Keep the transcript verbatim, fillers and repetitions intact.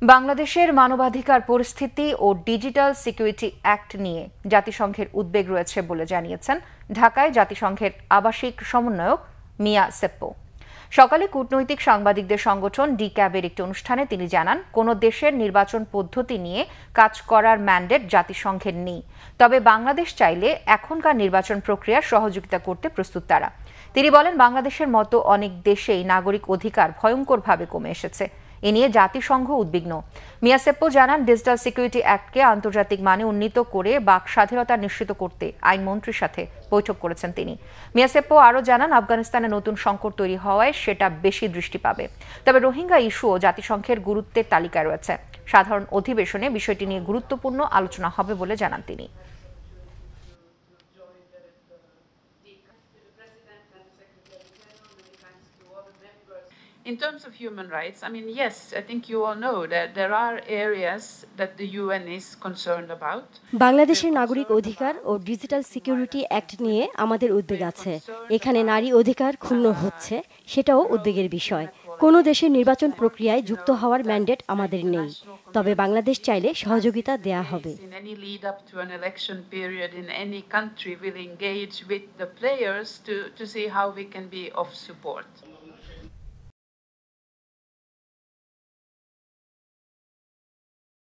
বাংলাদেশের মানবাধিকার পরিস্থিতি ও ডিজিটাল সিকিউরিটি অ্যাক্ট নিয়ে জাতিসংঘের উদ্বেগ রয়েছে বলে জানিয়েছেন ঢাকায় জাতিসংঘের আবাসিক সমন্বয়ক মিয়া সেপ্পো। সকালে কূটনৈতিক সাংবাদিকদের সংগঠন ডি ক্যাবের একটি অনুষ্ঠানে তিনি জানান, কোনো দেশের নির্বাচন পদ্ধতি নিয়ে কাজ করার ম্যান্ডেট জাতিসংঘের নেই, তবে বাংলাদেশ চাইলে এখনকার নির্বাচন প্রক্রিয়ার সহযোগিতা করতে প্রস্তুত তারা। তিনি বলেন, বাংলাদেশের মতো অনেক দেশেই নাগরিক অধিকার ভয়ঙ্করভাবে কমে এসেছে। এ নিয়ে জাতিসংঘ উদ্বিগ্ন। মিয়া সেপ্পো জানান, ডিজিটাল সিকিউরিটি অ্যাক্টকে আন্তর্জাতিক মানে উন্নীত করে বাক স্বাধীনতা নিশ্চিত করতে আইনমন্ত্রীর সাথে বৈঠক করেছেন তিনি। মিয়া সেপ্পো আরও জানান, আফগানিস্তানে নতুন সংকট তৈরি হওয়ায় সেটা বেশি দৃষ্টি পাবে, তবে রোহিঙ্গা ইস্যুও জাতিসংঘের গুরুত্বের তালিকায় রয়েছে। সাধারণ অধিবেশনে বিষয়টি নিয়ে গুরুত্বপূর্ণ আলোচনা হবে বলে জানান তিনি। In terms of human rights, I mean, yes, I think you all know that there are areas that the U N is concerned about. বাংলাদেশের নাগরিক অধিকার ও ডিজিটাল সিকিউরিটি অ্যাক্ট নিয়ে আমাদের উদ্বেগ আছে। এখানে নারী অধিকার ক্ষুণ্ণ হচ্ছে, সেটাও উদ্বেগের বিষয়। কোনো দেশের নির্বাচন প্রক্রিয়ায় যুক্ত হওয়ার ম্যান্ডেট আমাদের নেই, তবে বাংলাদেশ চাইলে সহযোগিতা দেয়া হবে। In any lead up to an election period in any country, will engage with the players to to see how we can be of support.